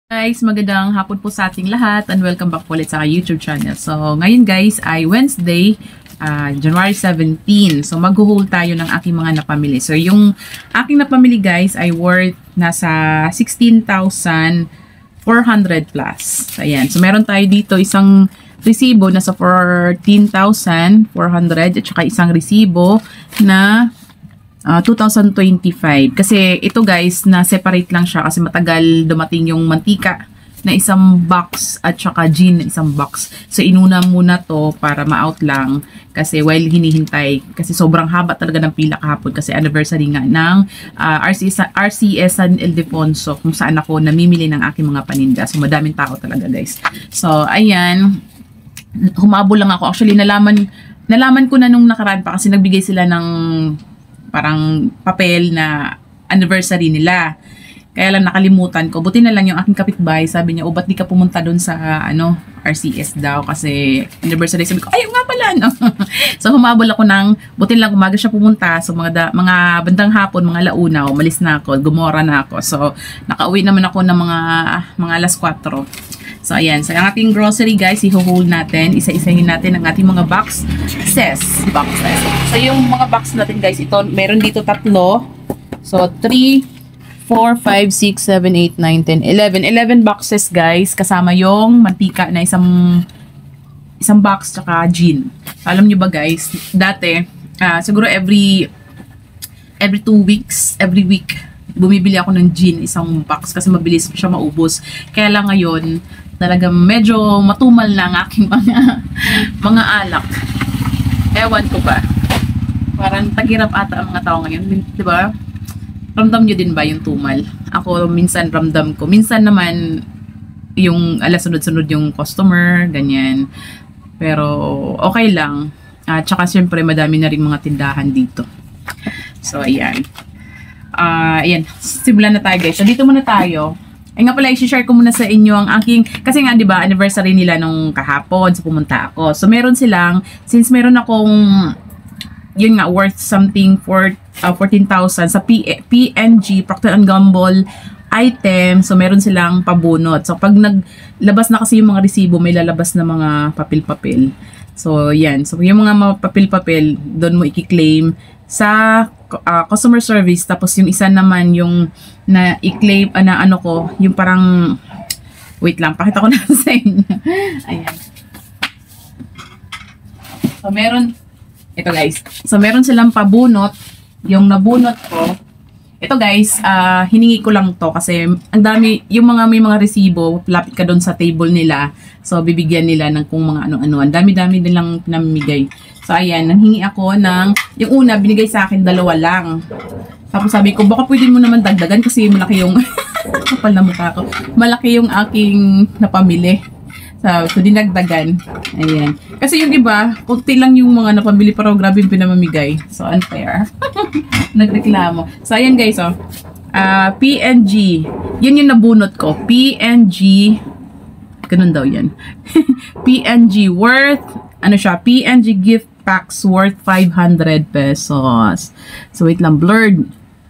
Guys, magandang hapon po sa ating lahat and welcome back po ulit sa YouTube channel. So, ngayon guys ay Wednesday, January 17. So, mag-haul tayo ng aking mga napamili. So, yung aking napamili guys ay worth nasa 16,400 plus. So, ayan. So, meron tayo dito isang resibo na sa 14,400 at saka isang resibo na 2025. Kasi ito guys, na separate lang siya kasi matagal dumating yung mantika na isang box at saka gin na isang box. So inuna muna to para ma-out lang kasi while hinihintay kasi sobrang haba talaga ng pila kahapon kasi anniversary nga ng RCS San Ildefonso kung saan ako namimili ng aking mga paninda. So madaming tao talaga guys. So ayan, humabol lang ako. Actually nalaman ko na nung nakaraan pa kasi nagbigay sila ng parang papel na anniversary nila. Kaya lang nakalimutan ko. Buti na lang yung aking kapitbahay. Sabi niya, ba't di ka pumunta doon sa RCS daw kasi anniversary. Sabi ko, ayun nga pala. No? So humabol ako buti lang umaga siya pumunta. So mga bandang hapon, mga launa, umalis na ako. Gumora na ako. So nakauwi naman ako ng mga alas 4. So ayan. So ang ating grocery guys, i-hold natin. Isa-isahin natin ang ating mga boxes. So yung mga box natin guys, ito meron dito 3. So 3, 4, 5, 6, 7, 8, 9, 10, 11 boxes guys, kasama yung mantika na isang box tsaka gin. Alam nyo ba guys, dati siguro every 2 weeks, every week bumibili ako ng gin isang box kasi mabilis siya maubos. Kaya lang ngayon talagang medyo matumal na ang aking mga alak. Ewan ko ba, parang tagirap ata ang mga tao ngayon, di ba? Ramdam nyo din ba yung tumal? Ako minsan ramdam ko. Minsan naman yung sunod-sunod yung customer, ganyan. Pero okay lang. Tsaka syempre madami na rin mga tindahan dito. So ayan. Ayan. Simulan na tayo guys. So dito muna tayo. Ay nga pala, i-share ko muna sa inyo ang aking, kasi nga 'di ba anniversary nila nung kahapon, so pumunta ako. So meron silang, since meron akong yun nga worth something for 14,000 sa PNG, Procter & Gamble item, so meron silang pabunot. So pag naglabas na kasi yung mga resibo, may lalabas na mga papel-papel. So yan, so yung mga papel-papel doon mo i-claim sa customer service. Tapos yung isa naman yung na i-claim yung parang wait lang, pakita ko na sa inyo. Ayan. So meron ito guys. So meron silang pabunot. Yung nabunot ko, ito guys, hiningi ko lang to kasi ang dami, may mga resibo, lapit ka doon sa table nila. So bibigyan nila ng kung mga ano-ano. Ang dami-dami nilang pinamimigay. So ayan, nanghingi ako yung una binigay sa akin 2 lang. Tapos sabi ko, baka pwede mo naman dagdagan kasi malaki yung kapal na mukha ko. Malaki yung aking napamili. So dinagdagan. Ayan. Kasi yung iba, kunti lang yung mga napamili pero grabe yung pinamamigay. So unfair. Nagreklamo. So ayan guys, PNG. Yun yung nabunot ko. PNG. Ganun daw yan. PNG worth, PNG gift packs worth 500 pesos. So wait lang, blurred.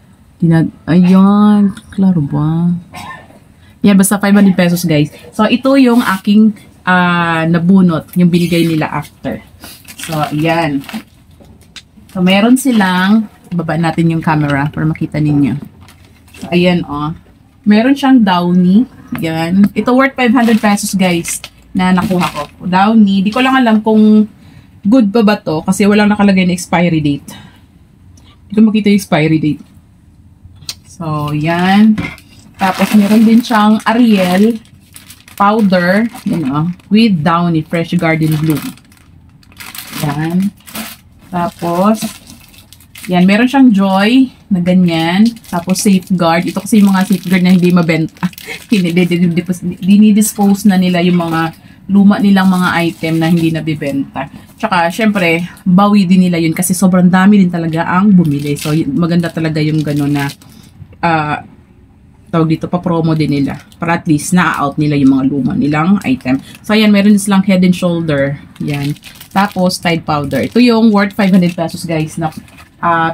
Ayan. Klaro ba? Yan, basta 500 pesos guys. So, ito yung aking nabunot, yung binigay nila after. So, ayan. So, meron silang, baba natin yung camera para makita ninyo. So, ayan meron siyang Downy. Yan. Ito worth 500 pesos guys na nakuha ko. Downy. Di ko lang alam kung good pa ba to kasi walang nakalagay na expiry date. Hindi ko makita yung expiry date. So, yan. Tapos, meron din siyang Ariel powder, with Downy Fresh Garden Bloom. Yan. Tapos, yan, meron siyang Joy na ganyan. Tapos, Safeguard. Ito kasi yung mga safeguard na hindi mabenta. Dinidispose na nila yung mga luma nilang mga item na hindi nabibenta. Tsaka, syempre, bawi din nila yun kasi sobrang dami din talaga ang bumili. So, maganda talaga yung gano'n na tawag dito, pa-promo din nila. Para at least, na-out nila yung mga luma nilang item. So, ayan, meron silang Head and Shoulder. Yan. Tapos, Tide Powder. Ito yung worth 500 pesos, guys, na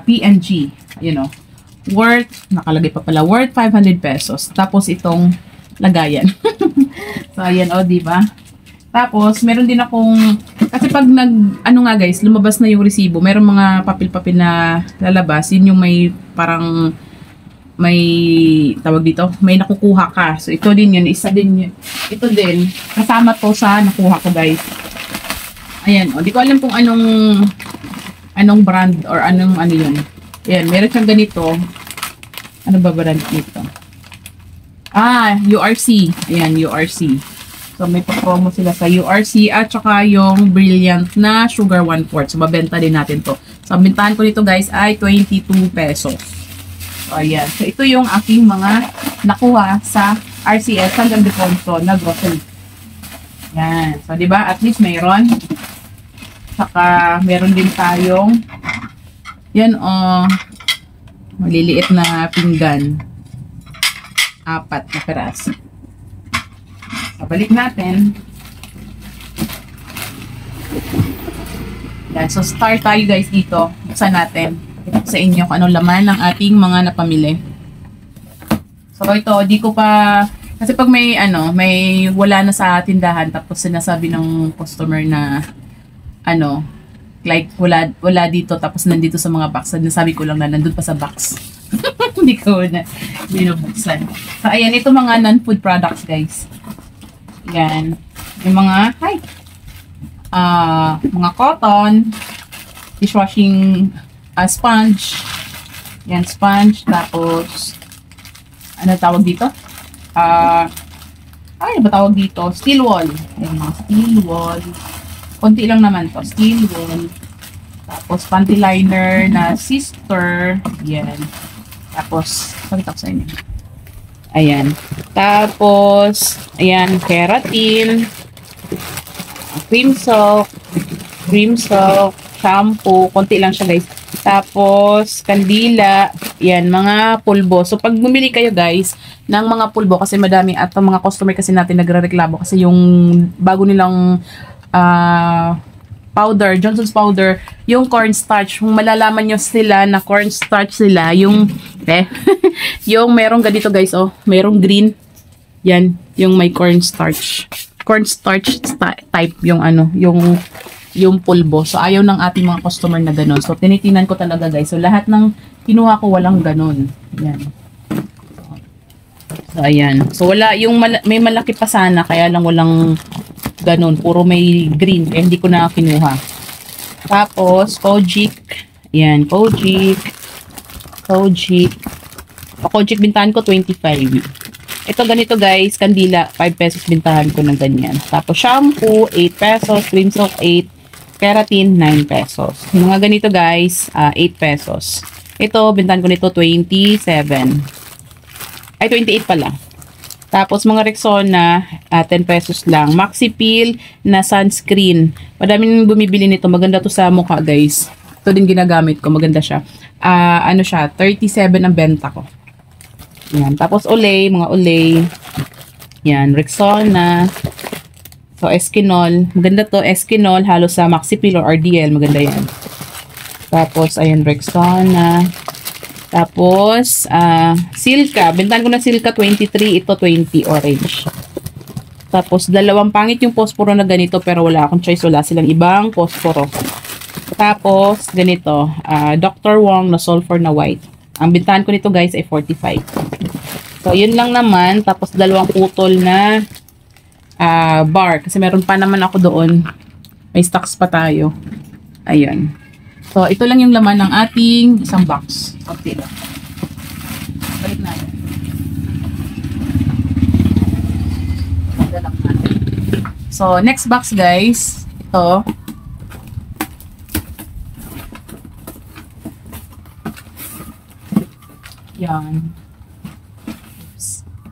PNG. Worth, nakalagay pa pala, worth 500 pesos. Tapos, itong lagayan. So, ayan, o, diba? Tapos, meron din akong, kasi pag ano nga guys, lumabas na yung resibo, meron mga papel-papel na lalabas, yun yung may parang, may, tawag dito, may nakukuha ka. So, ito din yun, isa din yun. Ito din, kasama to sa nakuha ko guys. Ayan, o, di ko alam kung anong brand or anong ano yun. Ayan, meron siyang ganito. Ano ba brand nito? URC. Ayan, URC. So, may pa-promo sila sa URC at saka yung Brilliant na Sugar 1/4. So, mabenta din natin to. So, ang bintahan ko nito guys ay 22 pesos. So, ayan. So, ito yung aking mga nakuha sa RCS hanggang Defonso na grocery. Ayan. So, diba? At least mayroon. Saka, meron din tayong yan maliliit na pinggan. 4 na peraso. Balik natin. Yan. So, start tayo guys dito. Buksan natin. Ito sa inyo kung anong laman ng ating mga napamili. So, ito, di ko pa, kasi pag may, may wala na sa tindahan, tapos sinasabi ng customer na, like, wala dito, tapos nandito sa mga box. Nasabi ko lang na nandun pa sa box. Hindi ko na binubuksan. So, ayan, ito mga non-food products, guys. Yan. Yung mga, mga cotton, dishwashing sponge. Yan, sponge. Tapos, ano tawag dito? Ano ba tawag dito? Steel wool. Yan, steel wool. Konti lang naman to. Steel wool. Tapos, panty liner na sister. Yan. Tapos, pakita ko sa inyo. Ayan. Tapos, ayan, keratin, cream soak, shampoo, konti lang siya guys. Tapos, kandila, yan, mga pulbo. So, pag bumili kayo guys, ng mga pulbo, kasi madami, at ang mga customer kasi natin nagre-reklamo, kasi yung bago nilang, powder, Johnson's powder, yung cornstarch, kung malalaman nyo sila na cornstarch sila, yung, yung merong ganito guys, merong green, yan, yung may cornstarch type, yung yung pulbo. So, ayaw ng ating mga customer na ganun. So, tinitinan ko talaga guys. So, lahat ng kinuha ko walang ganun. Yan. So, ayan. So, wala, yung may malaki pa sana, kaya lang walang ganun, puro may green, kaya hindi ko na kinuha. Tapos, Kojic. Ayan, Kojic, bintahan ko 25. Ito ganito guys, kandila, 5 pesos bintahan ko ng ganyan. Tapos, shampoo, 8 pesos, cream soap, 8, keratin, 9 pesos. Yung mga ganito guys, 8 pesos. Ito, bintahan ko nito 27. Ay, 28 pala. Tapos, mga Rexona, 10 pesos lang. Maxi Peel na sunscreen. Madaming bumibili nito. Maganda to sa mukha, guys. Ito din ginagamit ko. Maganda siya. Ano siya? 37 ang benta ko. Yan. Tapos, Olay. Mga Olay. Yan. Rexona. So, Eskinol. Maganda to. Eskinol. Halos sa Maxi Peel or RDL. Maganda yan. Tapos, ayan. Rexona. Tapos, Silka. Bentahan ko na Silka 23. Ito 20 orange. Tapos, dalawang pangit yung posporo na ganito pero wala akong choice. Wala silang ibang posporo. Tapos, ganito. Dr. Wong na sulfur na white. Ang bentahan ko nito guys ay 45. So, yun lang naman. Tapos, dalawang putol na bar. Kasi meron pa naman ako doon. May stocks pa tayo. Ayun. So, ito lang yung laman ng ating isang box. Okay lang. Balik natin. So, next box guys. Ito. Yan. Oops.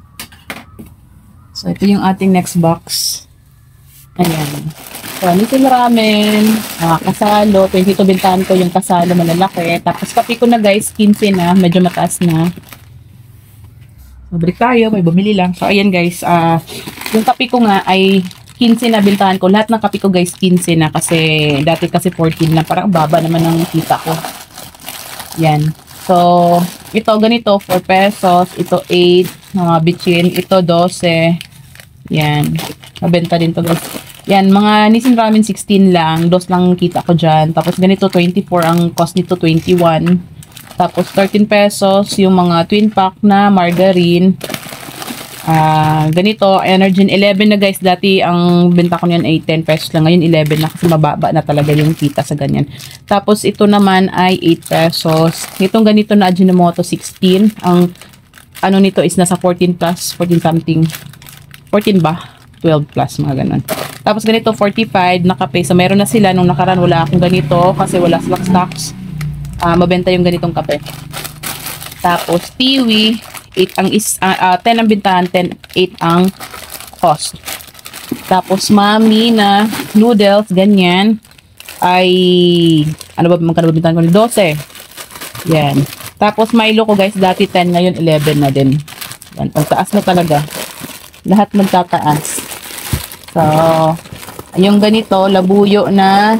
So, ito yung ating next box. Ayan. So, little ramen, kasalo, 22 bintahan ko yung kasalo malalaki. Tapos kape ko na guys, 15 na, medyo mataas na. So, balik tayo, may bumili lang. So, ayan guys, yung kape ko nga ay 15 na bintahan ko. Lahat ng kape ko guys, 15 na kasi dati kasi 14 na. Parang baba naman ang kita ko. Yan. So, ito ganito, 4 pesos. Ito 8. Mga bitchin. Ito, 12. Yan. Mabenta din to guys. Yan, mga Nissin Ramen 16 lang. Dos lang kita ko dyan. Tapos ganito, 24. Ang cost nito, 21. Tapos 13 pesos. Yung mga twin pack na margarine. Ganito, Energin 11 na guys. Dati ang benta ko niyan ay 10 pesos lang. Ngayon 11 na kasi mababa na talaga yung kita sa ganyan. Tapos ito naman ay 8 pesos. Itong ganito na Ajinomoto 16. Ang ano nito is nasa 14 plus, 14 something. 14 ba? 12 plus, mga ganun. Tapos ganito 45 na kape. So meron na sila. Nung nakaraan wala akong ganito kasi wala silang stocks. Mabenta yung ganitong kape. Tapos Tiwi 8 ang 10 ang bintahan, 8 ang cost. Tapos Mami na noodles, ganyan, ay, ano ba, magkano ba bintahan ko? 12. Yan. Tapos Milo ko guys, dati 10, ngayon 11 na din. Yan, pagtaas na talaga. Lahat magtataas. So, yung ganito, labuyo na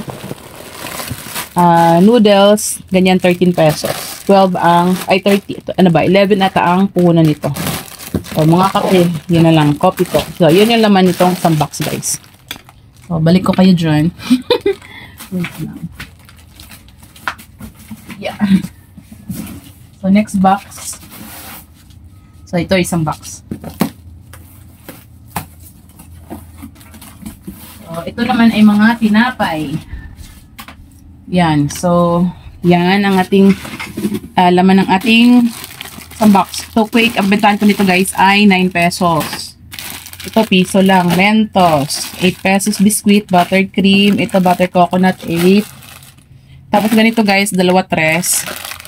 noodles, ganyan 13 pesos. 12 ang, ay 30, ano ba, 11 ata ang puhunan nito. So, mga kape, yun na lang, coffee to. So, yun yung laman nitong isang box, guys. So, balik ko kayo dyan. Wait lang. Yeah. So, next box. So, ito isang box. So, ito naman ay mga tinapay. Yan. So, yan ang ating laman ng ating isang box. So, quick, ang bentahan ko nito guys ay 9 pesos. Ito, piso lang. Mentos, 8 pesos. Biscuit, buttercream. Ito, butter coconut, 8. Tapos ganito guys, dalawa tres.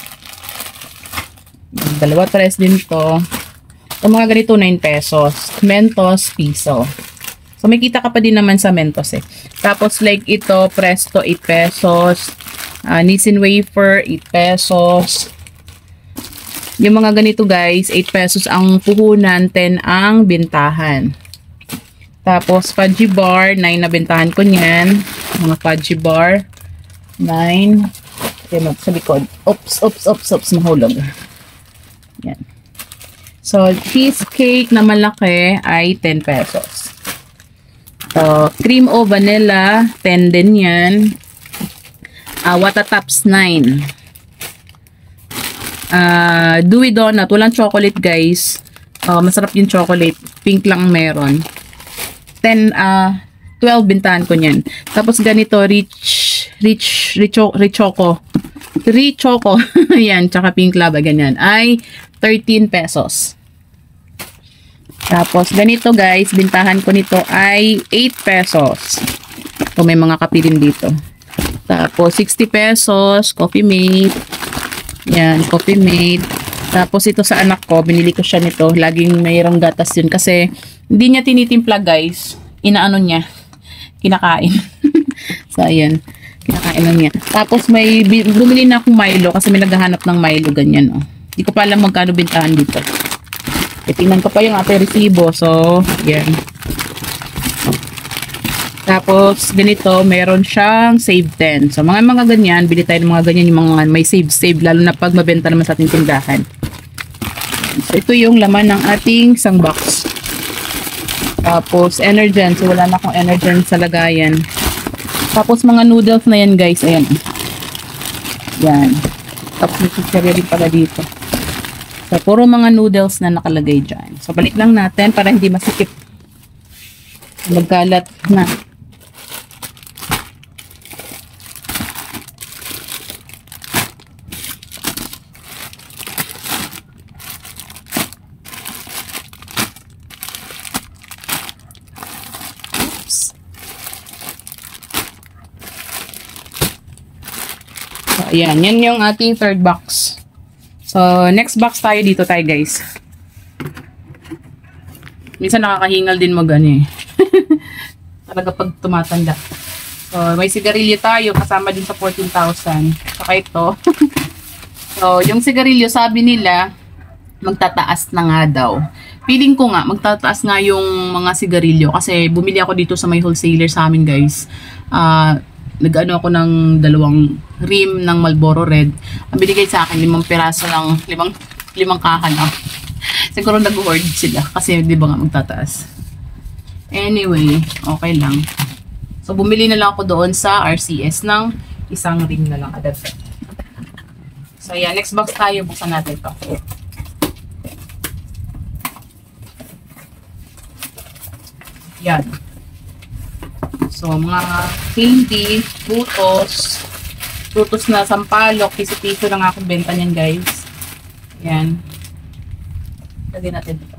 Dalawa tres din to. So, mga ganito, 9 pesos. Mentos, piso. So, may kita ka pa din naman sa Mentos eh. Tapos, like ito, Presto, 8 pesos. Nissin Wafer, 8 pesos. Yung mga ganito guys, 8 pesos ang puhunan, 10 ang bintahan. Tapos, Fudgy Bar, 9 na bintahan ko niyan. Mga Fudgy Bar, 9. Okay, sa likod. Oops, mahulog. Yan. So, cheesecake na malaki ay 10 pesos. So, cream o vanilla, 10 din yan. Watatops, 9. Dewy donut, walang chocolate guys. Masarap yung chocolate. Pink lang meron. 12 bintahan ko niyan. Tapos ganito, Richoco. Yan, tsaka pink lava, ganyan. Ay 13 pesos. Tapos ganito guys, bintahan ko nito ay 8 pesos. So, may mga kape din dito. Tapos 60 pesos, Coffee Mate. Yan, Coffee Mate. Tapos ito sa anak ko, binili ko siya nito. Laging mayroong gatas yun kasi hindi niya tinitimpla guys. Inaano niya. Kinakain. So, ayan. Kinakain lang niya. Tapos may bumili na akong Milo kasi may naghahanap ng Milo ganyan. Oh. Hindi ko pa alam magkano bintahan dito. Tingnan ko pa yung ating resibo. So, yan. Tapos, ganito, meron siyang save 10. So, mga ganyan, bili tayo ng mga ganyan, yung mga may save, lalo na pag mabenta naman sa ating tindahan. So, ito yung laman ng ating isang box. Tapos, Energen. So, wala na akong Energen sa lagayan. Tapos, mga noodles na yan, guys. Ayan. Yan. Tapos, may chicheria din pala dito. So, puro mga noodles na nakalagay dyan. So, balik lang natin para hindi masikip. Magkalat na. So, ayan. Yan yung ating third box. So, next box tayo. Dito tayo, guys. Minsan nakakahingal din mag-ano eh. Talaga pag tumatanda. So, may sigarilyo tayo. Kasama din sa 14,000. Saka ito. So, yung sigarilyo, sabi nila, magtataas na nga daw. Feeling ko nga, magtataas nga yung mga sigarilyo. Kasi bumili ako dito sa may wholesaler sa amin, guys. Nag-ano ako ng 2 rim ng Marlboro Red. Ang binigay sa akin, 5 piraso ng 5 kahan. Siguro nag-hoard sila kasi di ba nga magtataas. Anyway, okay lang. So, bumili na lang ako doon sa RCS ng isang ring na lang agad. So, yan. Next box tayo. Buksan natin to. Yan. So, mga candy, frutos na sampalok, piso-piso lang akong benta niyan, guys. Yan. Lagyan natin dito.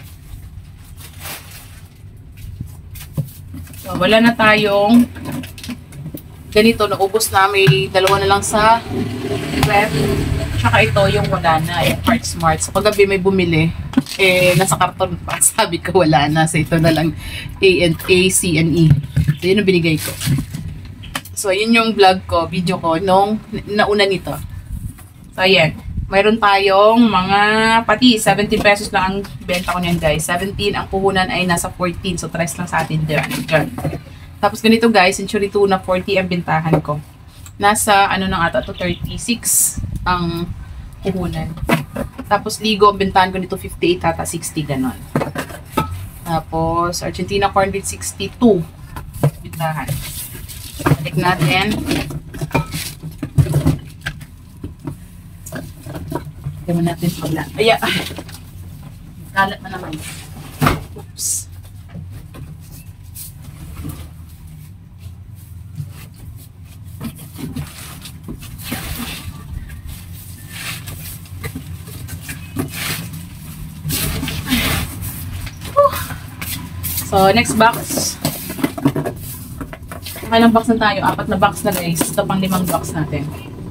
So, wala na tayong ganito, naubos na. May dalawa na lang sa ref. Tsaka ito, yung wala na, yung Heart Smart. So, paggabi may bumili, nasa karton pa. Sabi ko, wala na. So, ito na lang A, C, and E. So, yun ang binigay ko. So, yun yung vlog ko, video ko, nung nauna nito. So, ayan. Mayroon tayong mga, pati, 70 pesos lang ang benta ko niyan, guys. 17, ang puhunan ay nasa 14. So, tres lang sa atin dyan. Tapos, ganito, guys, Century Tuna, 40 ang bentahan ko. Nasa, ano nang ata to, 36 ang puhunan. Tapos, Ligo, ang bentahan ko nito, 58, ata 60, ganon. Tapos, Argentina Corn Beef, 62. Bentahan. Balik natin. Lagyan natin pala. Aya! Kalat na naman. Oops. So, next box. Ilang box na tayo? 4 na box na, guys. Ito pang 5 box natin.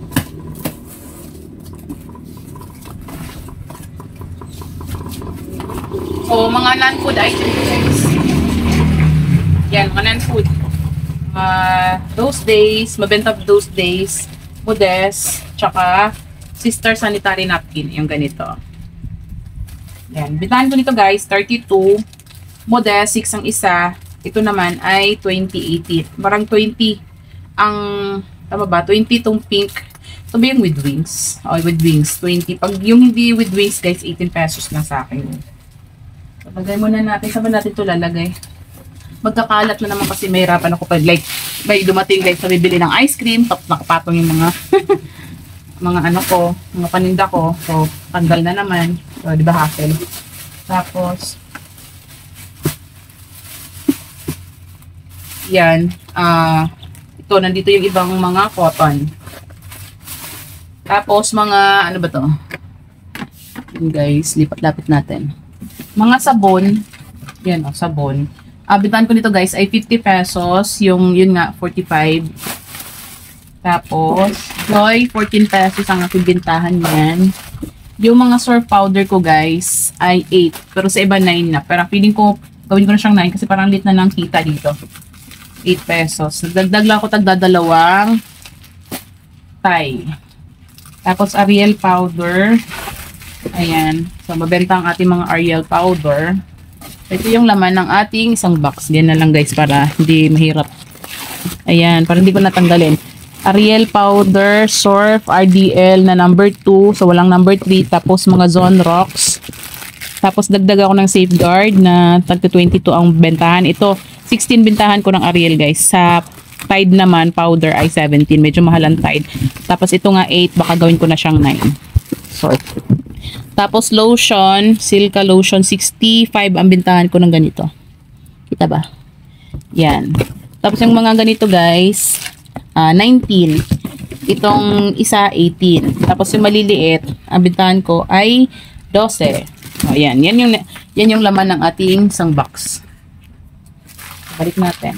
So, mga non-food items, guys. Yan, mga non-food. Those days, mabenta those days, Modest, tsaka Sister Sanitary Napkin, yung ganito. Yan, bitahan ko nito, guys, 32. Modest, 6 ang isa. Ito naman ay 2018. Parang 20 ang, tama ba? 20 itong pink. Ito ba yung with wings? O, with wings, 20. Pag yung hindi with wings, guys, 18 pesos lang sa akin. So, lagay muna natin. Saan ba natin ito lalagay? Magkakalat na naman kasi may hirapan ako pag like, may dumating guys na bibili ng ice cream, tapos nakapatong yung mga mga ano ko, mga paninda ko. So, tanggal na naman. So, di ba hassle? Tapos, yan, ito, nandito yung ibang mga cotton. Tapos, mga, ano ba to? Yun guys, lipat-lapit natin. Mga sabon, yan o, sabon. Bitan ko nito guys ay 50 pesos, yung, yun nga, 45. Tapos, Joy, 14 pesos ang aking bintahan yan. Yung mga surf powder ko guys ay 8, pero sa iba 9 na. Pero feeling ko, gawin ko na siyang 9 kasi parang lit na ng kita dito. 8 pesos. Nagdagdag lang ako tagdadalawang Thai. Tapos Ariel powder. Ayan. So, mabenta ang ating mga Ariel powder. Ito yung laman ng ating isang box. Ganyan na lang guys para hindi mahirap. Ayan. Para hindi ko natanggalin. Ariel powder, Surf, RDL na number 2. So, walang number 3. Tapos mga Zone Rocks. Tapos dagdag ako ng Safeguard na tagto 22 ang bentahan. Ito, 16 bintahan ko ng Ariel guys. Sa Tide naman, powder ay 17. Medyo mahal ang Tide. Tapos ito nga 8. Baka gawin ko na siyang 9. So, tapos lotion, Silka lotion, 65 ang bintahan ko ng ganito. Kita ba? Yan. Tapos yung mga ganito guys, 19. Itong isa, 18. Tapos yung maliliit, ang bintahan ko ay 12. So, yan. Yan yung laman ng ating isang box. Balik natin.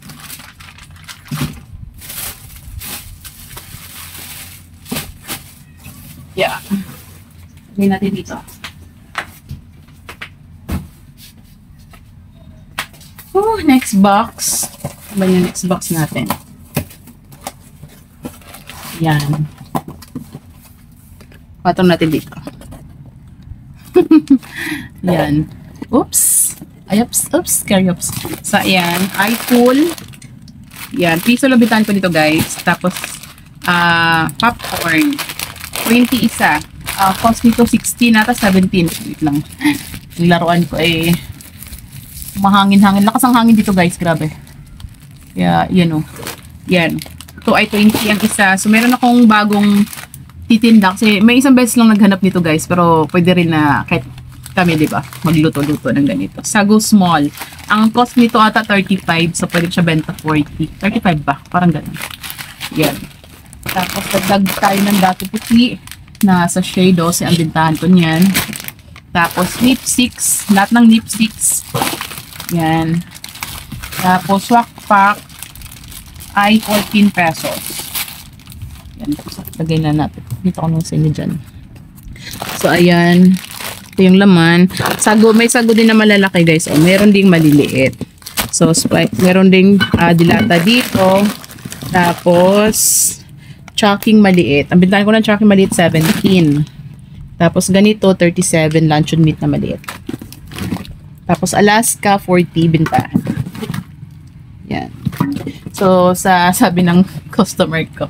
Yeah. Lagyan natin dito. Oh, next box. Ano ba yung next box natin? Yan. Patong natin dito. Yan. Oops. Ay, oops. Carry oops. So, ayan. iFool. Yan. Piso lang bitan ko dito, guys. Tapos, popcorn. 20 isa. Cost nito 16 ata 17. Wait lang. Yung laruan ko eh mahangin-hangin. Lakas ang hangin dito guys, grabe. Kaya yan oh. Yan. 2 ay 20 ang isa. So meron akong bagong titinda kasi may isang beses lang naghanap nito guys, pero pwede rin na kahit kami, di ba, magluto-luto ng ganito. Sago small. Ang cost nito ata 35, so pwede siya benta 40. 35 ba? Parang ganun. Yan. Tapos dagdag tayo ng dati puti na sa shade 12 ang bintahan ko niyan. Tapos lipsticks, lahat ng lipsticks. Yan. Tapos swak pack ay 14 pesos. Yan. Tapos lagay na natin. Dito ko nung sa inyo dyan. So ayan. Ito yung laman. Sago, may sago din na malalaki guys. O, meron ding maliliit. So, meron ding dilata dito. Tapos, choking maliit. Ang bintahan ko ng choking maliit, 17. Tapos, ganito, 37 luncheon meat na maliit. Tapos, Alaska, 40 bintahan. Yan. So, sabi ng customer ko,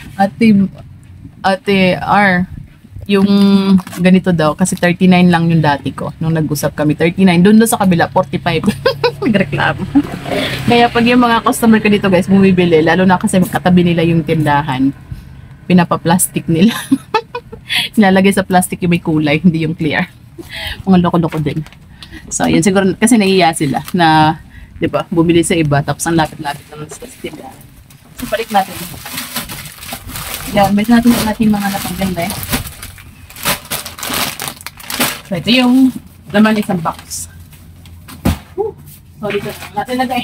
Ate R, yung ganito daw, kasi 39 lang yung dati ko. Nung nag-usap kami, 39. Doon sa kabila, 45. Nagreklamo. Kaya pag yung mga customer ko dito guys, bumibili, lalo na kasi katabi nila yung tindahan, pinapa-plastic nila. Nilalagay sa plastic yung may kulay, hindi yung clear. Mga loko-loko din. So, yun, siguro, kasi naiiya sila na, di ba, bumili sa iba, tapos ang lapit-lapit naman sa tindahan. So, balik natin. Yan, balik natin mga napaganda eh. So, ito yung laman isang box. So, dito natin lagay.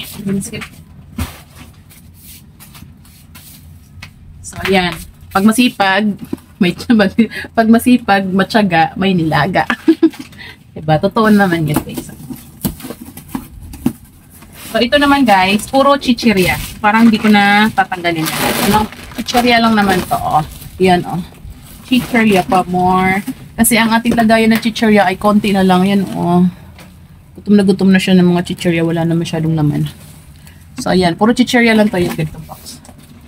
So, ayan. Pag masipag, pag masipag, matyaga, may nilaga. Diba? Totoo naman yun, guys. So, ito naman, guys, puro chichirya. Parang hindi ko na tatanggalin. Chichirya lang naman to, oh. Yan, oh. Chichirya pa more. Kasi ang ating lagayan na chichirya ay konti na lang. Yan, oh. Gutom na siya ng mga chichirya. Wala na masyadong laman. So, ayan. Puro chichirya lang to yung ganitong box.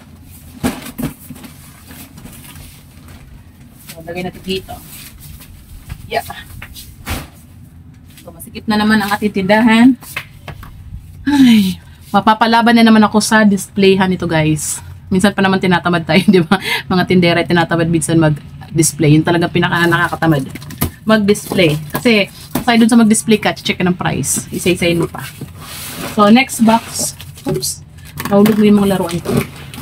So, lagay natin dito. Yeah. So, masikip na naman ang ating tindahan. Ay, mapapalaban na naman ako sa displayhan ito, guys. Minsan pa naman tinatamad tayo, di ba? Mga tindera tinatamad minsan mag-display. Yun talaga pinaka nakakatamad. Mag-display. Kasi, aside dun sa mag-display ka, check ka ng price. Isa-isayin mo pa. So, next box. Oops. Nahulog mo yung mga laruan ko.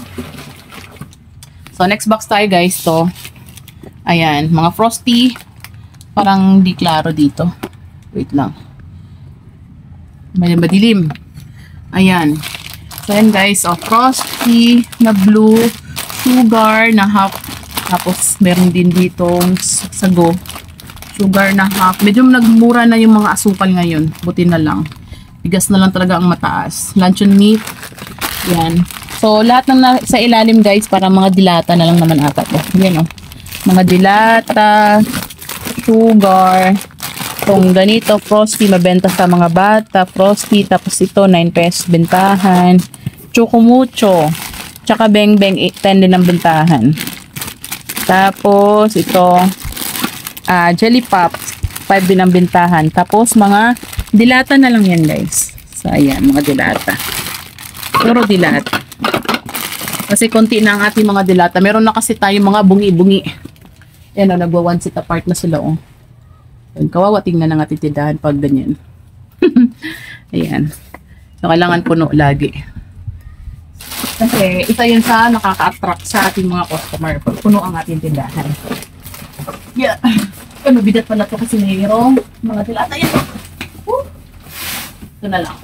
So, next box tayo, guys. To. Ayan. Mga frosty. Parang di klaro dito. Wait lang. May madilim. Ayan. So, ayan guys, frosty na blue, sugar na half, tapos meron din ditong sago, sugar na half. Medyo nagmura na yung mga asukal ngayon, buti na lang. Bigas na lang talaga ang mataas. Luncheon meat, yan. So, lahat ng sa ilalim guys, para mga dilata na lang naman ata to. Yan mga dilata, sugar, itong ganito, frosty, mabenta sa mga bata, frosty, tapos ito, 9 pesos bentahan. Chocumucho, tsaka beng beng, 10 din ang bentahan. Tapos, ito, jelly pops, 5 din ang bentahan. Tapos, mga dilata na lang yan, guys. So, ayan, mga dilata. Puro dilata. Kasi konti na ang ating mga dilata. Meron na kasi tayo mga bungi-bungi. Yan o, nagwa-one seat apart na sila, oh. Kawawa, tingnan ng ating tindahan pag ganyan. Ayan. So, kailangan puno lagi. Kasi, isa yun sa nakaka-attract sa ating mga customer. Pag puno ang ating tindahan. Yeah. Ano, bidat pala ito kasi mayroong mga dilata. Yan. Ito na lang.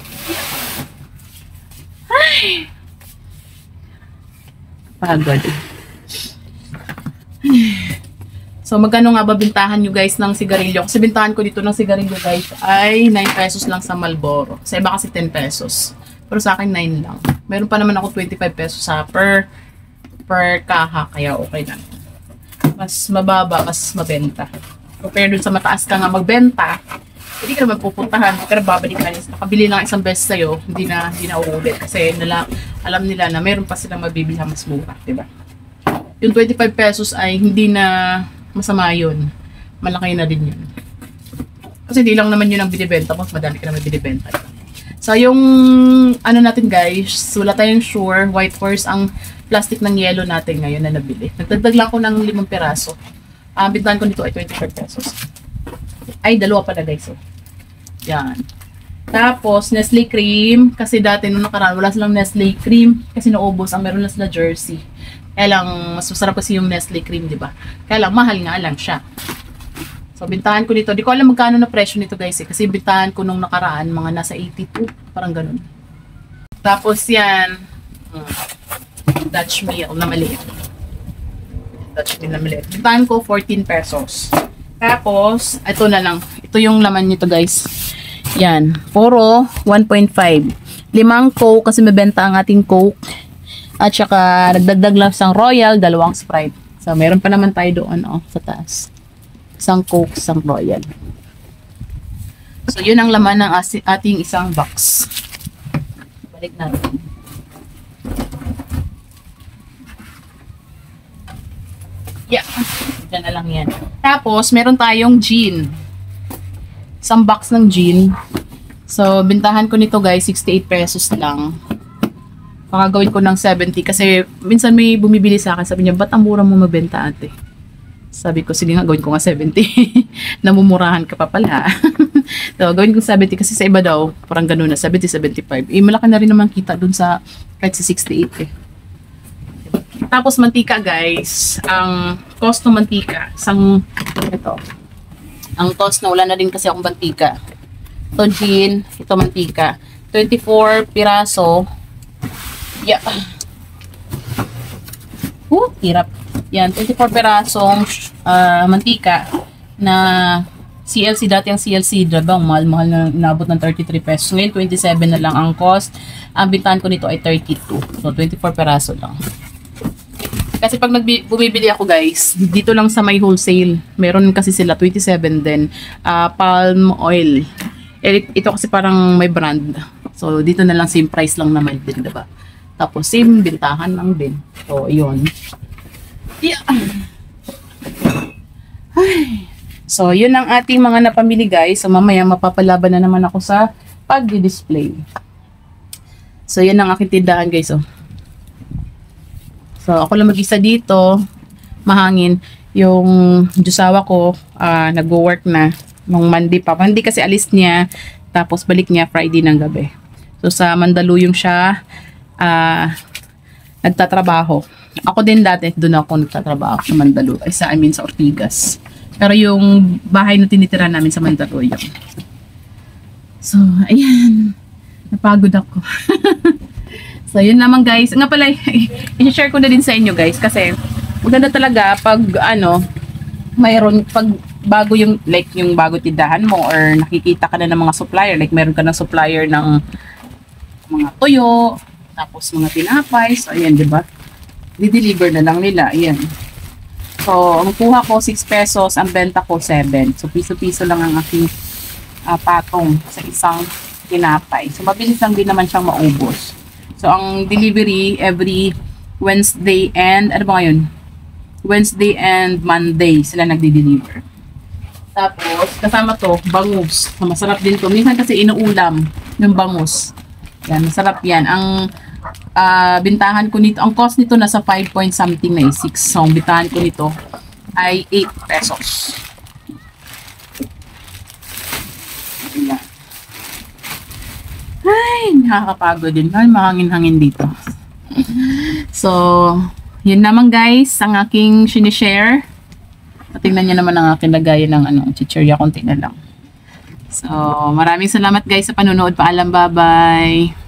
Ay! Pagod. So, magkano nga ba bintahan nyo guys ng sigarilyo? Kasi bintahan ko dito ng sigarilyo guys ay 9 pesos lang sa Marlboro. Sa iba kasi 10 pesos. Pero sa akin 9 lang. Meron pa naman ako 25 pesos sa per kaha. Kaya okay lang. Mas mababa, mas mabenta. Compare dun sa mataas ka nga magbenta, hindi ka naman pupuntahan. Hindi ka na babalikan. Nakabili lang isang beses sa'yo, hindi na uulit. Kasi alam nila na meron pa silang mabibilhan mas mura. Diba? Yung 25 pesos ay hindi na masama yun. Malaki na din yun. Kasi di lang naman yun ang binibenta mo, madami ka naman binibenta. So, yung ano natin guys, wala tayong sure, white horse ang plastic ng yellow natin ngayon na nabili. Nagdagdag lang ko ng 5 piraso. Bintahan ko nito ay 25 pesos. Ay, dalawa pala guys. So. Yan. Tapos, Nestle cream. Kasi dati nung nakaraan, wala silang Nestle cream. Kasi naubos. Ang meron lang sila jersey. Kaya lang, mas masarap kasi yung Nestle cream, di ba? Kaya lang, mahal nga lang siya. So, bintahan ko nito. Di ko alam magkano na presyo nito guys eh. Kasi bintahan ko nung nakaraan, mga nasa 82. Parang ganun. Tapos yan. Dutch meal na maliit. Dutch meal na maliit. Bintahan ko 14 pesos. Tapos, ito na lang. Ito yung laman nito guys. Yan. Puro 1.5. 5 Coke kasi mabenta ang ating Coke. At saka, nagdagdag lang isang Royal, 2 Sprite. So, meron pa naman tayo doon sa taas. Isang Coke, isang Royal. So, yun ang laman ng ating isang box. Balik natin. Yeah. Diyan na lang yan. Tapos, meron tayong gin. Isang box ng gin. So, bintahan ko nito guys, 68 pesos lang. Pakagawin ko ng 70 kasi minsan may bumibili sa akin. Sabi niya, ba't ang mura mo mabenta ate? Sabi ko, sige nga, gawin ko nga 70. Namumurahan ka pa pala. So, gawin ko 70 kasi sa iba daw, parang ganun na, 70, 75. Malaki na rin naman kita dun sa, kahit sa 68 eh. Tapos, mantika guys. Ang cost ng mantika, ito. Ang cost na wala na rin kasi akong mantika. Ito gin, ito mantika. 24 piraso. Yeah. Hirap. Yan, 24 perasong mantika na CLC. Dati ang CLC, drabang mahal-mahal na inabot ng 33 pesos. Ngayon, 27 na lang ang cost. Ang bintahan ko nito ay 32. So, 24 peraso lang. Kasi pag bumibili ako guys, dito lang sa may wholesale. Meron kasi sila 27 din. Palm oil. Ito kasi parang may brand. So, dito na lang same price lang naman din, diba? Tapos, same bintahan lang din. So, yun. Yeah. Ay. So, yun ang ating mga napamili guys. So, mamaya mapapalaban na naman ako sa pag-display. So, yun ang aking tindahan guys. So, ako lang mag-isa dito. Mahangin. Yung jusawa ko, nag-work na. Nung Monday pa. Monday kasi alis niya. Tapos, balik niya Friday ng gabi. So, sa Mandaluyong siya, nagtatrabaho. Ako din dati, doon ako nagtatrabaho sa Mandaluyong. Sa Ortigas. Pero yung bahay na tinitira namin sa Mandaluyong. So, ayan. Napagod ako. So, yun naman guys. Nga pala, i-share ko na din sa inyo guys. Kasi, maganda talaga pag, mayroon, pag bago yung, like, yung bago tindahan mo or nakikita ka na ng mga supplier. Like, meron ka ng supplier ng mga tuyo, tapos mga tinapay. So, ayan, diba? Di-deliver na lang nila. Ayan. So, ang kuha ko 6 pesos, ang benta ko 7. So, piso-piso lang ang aking patong sa isang tinapay. So, mabilis lang din naman siyang maubos. So, ang delivery every Wednesday and, ano ba ngayon? Wednesday and Monday sila nagdi-deliver. Tapos, kasama to, bangus. So, masarap din to. Minsan kasi inuulam yung bangus. Yan, masarap yan. Ang bintahan ko nito, ang cost nito nasa 5 point something na 6. So, ang bintahan ko nito ay 8 pesos. Ayan. Ay, nakakapagod din. Ay, mahangin-hangin dito. So, yun naman guys, ang aking sinishare. Tingnan nyo naman ang aking lagayan ng chichirya, konti na lang. So, maraming salamat guys sa panonood. Paalam, bye-bye.